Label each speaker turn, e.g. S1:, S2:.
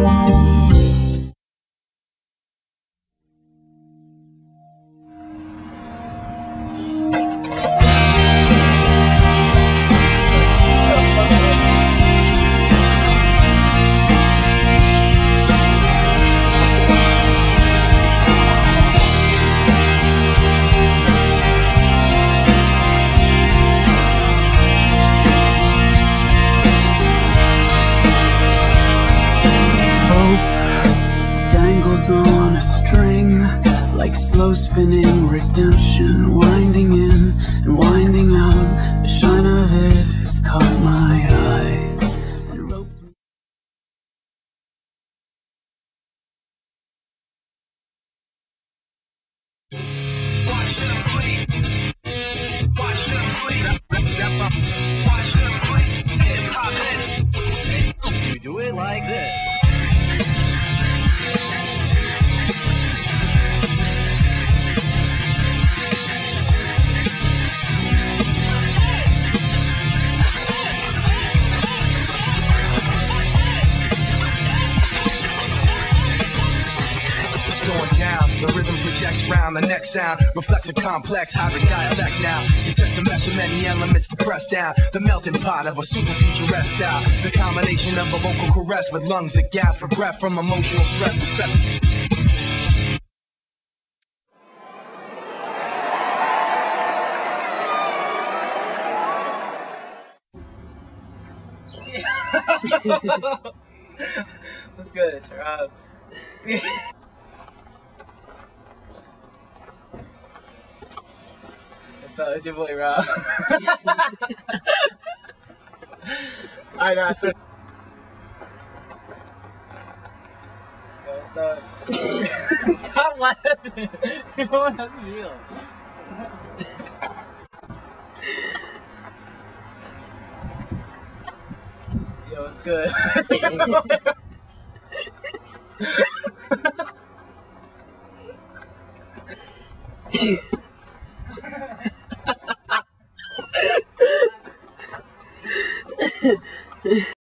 S1: On a string, like slow spinning redemption, winding in and winding out. The shine of it has caught my eye and roped me. Watch them flee. Watch them flee. Watch them flee. Hip-hop heads. You do it like this. The rhythm projects round, the next sound reflects a complex hybrid dialect now. Detect the mesh of many elements to press down the melting pot of a super futuresque style. The combination of a vocal caress with lungs that gasp for breath from emotional stress. Respect.
S2: That's good, Rob. So it's your boy Rob. Alright guys, so stop laughing. You know what that's real. Yo, it's good.